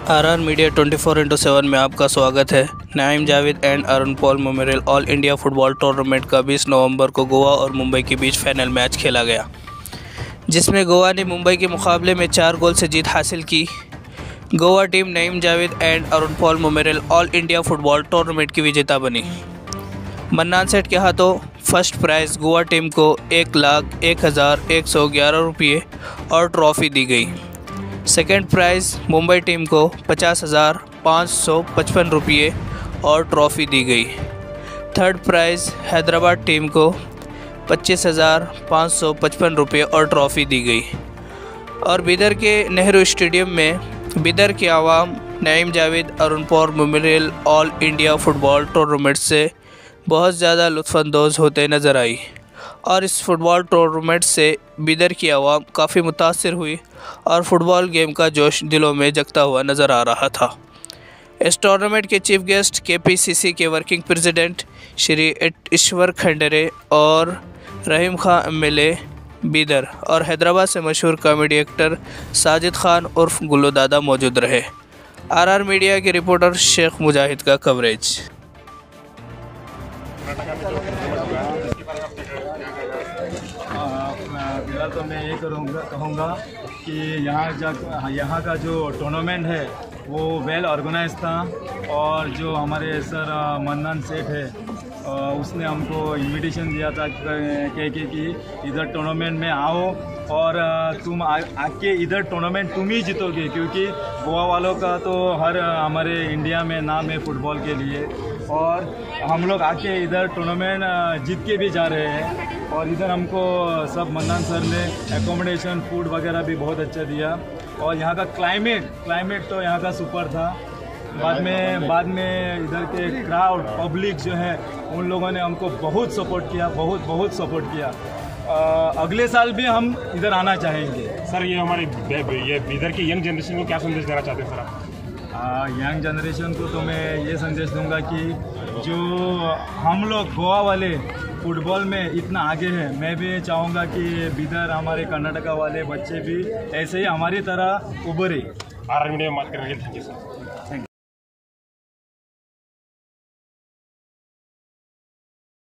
RR media 24/7 में आपका स्वागत है। Naeem Javed and Arun Paul memorial all India football tournament का 20 नवंबर को गोवा और मुंबई के बीच फाइनल मैच खेला गया, जिसमें गोवा ने मुंबई के मुकाबले में 4 गोल से जीत हासिल की। Goa team Naeem Javed and Arun Paul memorial all India football tournament की विजेता बनी। मन्नान सेठ के हाथों फर्स्ट प्राइज़ गोवा टीम को 1,01,111 रुपये और ट्रॉफ़ी दी गई। सेकेंड प्राइज़ मुंबई टीम को 50,555 रुपये और ट्रॉफ़ी दी गई। थर्ड प्राइज़ हैदराबाद टीम को 25,555 रुपये और ट्रॉफ़ी दी गई। और बिदर के नेहरू स्टेडियम में बिदर के आवाम Naeem Javed Arun Paul memorial all India football tournament से बहुत ज़्यादा लुत्फ़अंदोज़ होते नज़र आई और इस फुटबॉल टूर्नामेंट से बिदर की आवाम काफ़ी मुतासिर हुई और फुटबॉल गेम का जोश दिलों में जगता हुआ नज़र आ रहा था। इस टूर्नामेंट के चीफ गेस्ट केपीसीसी के वर्किंग प्रेसिडेंट श्री ईश्वर खंडेरे और रहीम खान एमएलए बिदर और हैदराबाद से मशहूर कॉमेडी एक्टर साजिद खान उर्फ गुल्लू दादा मौजूद रहे। आरआर मीडिया के रिपोर्टर शेख मुजाहिद का कवरेज। फिलहाल तो मैं ये कहूँगा कि यहाँ का जो टूर्नामेंट है वो वेल ऑर्गेनाइज था और जो हमारे सर मन्नान सेठ है उसने हमको इनविटेशन दिया था कि इधर टूर्नामेंट में आओ और तुम आके इधर टूर्नामेंट तुम ही जीतोगे, क्योंकि गोवा वालों का तो हर हमारे इंडिया में नाम है फुटबॉल के लिए और हम लोग आके इधर टूर्नामेंट जीत के भी जा रहे हैं। और इधर हमको सब मन्नान सर ने एकोमोडेशन फूड वगैरह भी बहुत अच्छा दिया और यहाँ का क्लाइमेट तो यहाँ का सुपर था। बाद में इधर के क्राउड पब्लिक जो है उन लोगों ने हमको बहुत सपोर्ट किया, बहुत सपोर्ट किया। अगले साल भी हम इधर आना चाहेंगे। सर ये हमारे इधर की यंग जनरेशन को क्या संदेश देना चाहते हैं सर आप? यंग जनरेशन को तो मैं ये संदेश दूंगा कि जो हम लोग गोवा वाले फुटबॉल में इतना आगे हैं, मैं भी चाहूँगा कि बिदर हमारे कर्नाटका वाले बच्चे भी ऐसे ही हमारी तरह उभरे। आरआर मीडिया में बात करने के लिए थैंक यू सर।